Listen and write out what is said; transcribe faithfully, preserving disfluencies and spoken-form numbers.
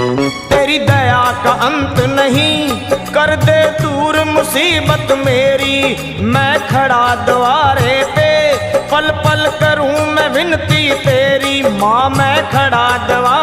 तेरी दया का अंत नहीं, कर दे दूर मुसीबत मेरी। मैं खड़ा द्वारे पे, पल पल करूं मैं विनती तेरी। माँ मैं खड़ा द्वारे